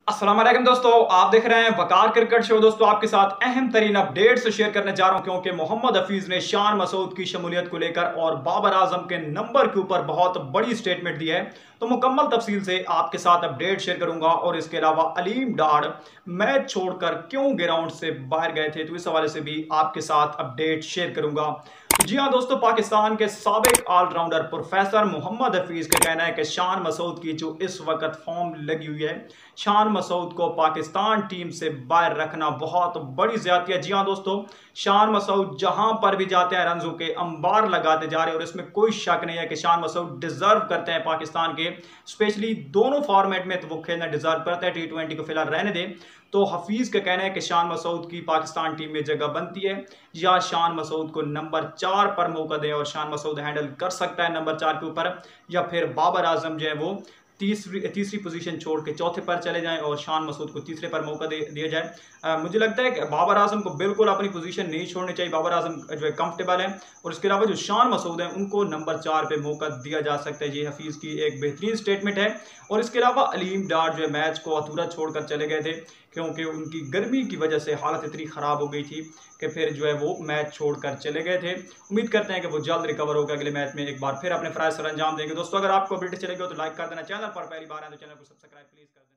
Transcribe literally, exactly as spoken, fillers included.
अस्सलाम वालेकुम दोस्तों, आप देख रहे हैं वकार क्रिकेट शो। दोस्तों आपके साथ अहम तरीन अपडेट्स शेयर करने जा रहा हूं क्योंकि मोहम्मद हफीज ने शान मसूद की शमूलियत को लेकर और बाबर आजम के नंबर के ऊपर बहुत बड़ी स्टेटमेंट दी है। तो मुकम्मल तफसील से आपके साथ अपडेट शेयर करूंगा और इसके अलावा अलीम डार मैच छोड़कर क्यों ग्राउंड से बाहर गए थे, तो इस हवाले से भी आपके साथ अपडेट शेयर करूंगा। जी हाँ दोस्तों, पाकिस्तान के साबिक ऑलराउंडर प्रोफेसर मोहम्मद हफीज का कहना है कि शान मसूद की जो इस वक्त फॉर्म लगी हुई है, शान मसूद को पाकिस्तान टीम से बाहर रखना बहुत बड़ी ज्यादती है। जी हाँ दोस्तों, शान मसूद जहां पर भी जाते हैं रनों के अंबार लगाते जा रहे हैं और इसमें कोई शक नहीं है कि शान मसूद डिजर्व करते हैं पाकिस्तान के, स्पेशली दोनों फॉर्मेट में तो वो खेलना डिजर्व करते हैं। टी ट्वेंटी को फिलहाल रहने दें। तो हफीज का कहना है कि शान मसूद की पाकिस्तान टीम में जगह बनती है या शान मसूद को नंबर चार पर मौका दें और शान मसूद हैंडल कर सकता है नंबर चार के ऊपर, या फिर बाबर आजम जो है वो तीसरी तीसरी पोजीशन छोड़ के चौथे पर चले जाएं और शान मसूद को तीसरे पर मौका दे दिया जाए। आ, मुझे लगता है कि बाबर आजम को बिल्कुल अपनी पोजीशन नहीं छोड़नी चाहिए। बाबर आजम जो है कंफर्टेबल है और इसके अलावा जो शान मसूद है उनको नंबर चार पे मौका दिया जा सकता है। ये हफीज की एक बेहतरीन स्टेटमेंट है। और इसके अलावा अलीम डार जो है मैच को अधूरा छोड़कर चले गए थे क्योंकि उनकी गर्मी की वजह से हालत इतनी ख़राब हो गई थी कि फिर जो है वो मैच छोड़कर चले गए थे। उम्मीद करते हैं कि वो जल्द रिकवर होकर अगले मैच में एक बार फिर अपने फ़राइज़ सर अंजाम देंगे। दोस्तों अगर आपको अपडेट चलेगी तो लाइक कर देना, चैनल पर पहली बार है तो चैनल को सब्सक्राइब प्लीज़ कर देना।